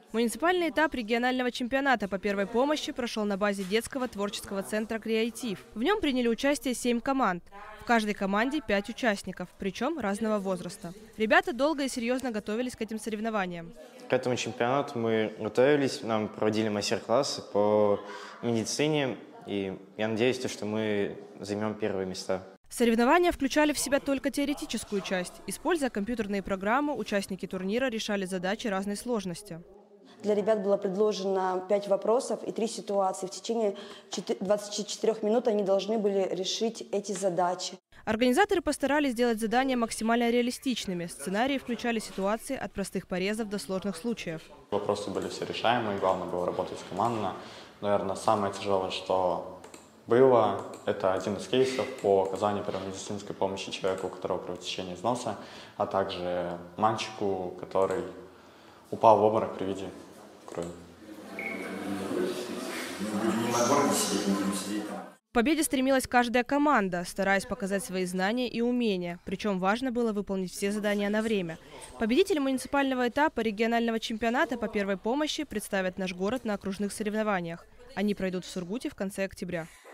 Муниципальный этап регионального чемпионата по первой помощи прошел на базе детского творческого центра «Креатив». В нем приняли участие 7 команд. В каждой команде 5 участников, причем разного возраста. Ребята долго и серьезно готовились к этим соревнованиям. К этому чемпионату мы готовились, нам проводили мастер-классы по медицине, и я надеюсь, что мы займем первые места. Соревнования включали в себя только теоретическую часть. Используя компьютерные программы, участники турнира решали задачи разной сложности. Для ребят было предложено 5 вопросов и 3 ситуации. В течение 24 минут они должны были решить эти задачи. Организаторы постарались сделать задания максимально реалистичными. Сценарии включали ситуации от простых порезов до сложных случаев. Вопросы были все решаемые, главное было работать командно. Наверное, самое тяжелое, что было, это один из кейсов по оказанию первой медицинской помощи человеку, у которого кровотечение из носа, а также мальчику, который упал в обморок при виде крови. К победе стремилась каждая команда, стараясь показать свои знания и умения. Причем важно было выполнить все задания на время. Победители муниципального этапа регионального чемпионата по первой помощи представят наш город на окружных соревнованиях. Они пройдут в Сургуте в конце октября.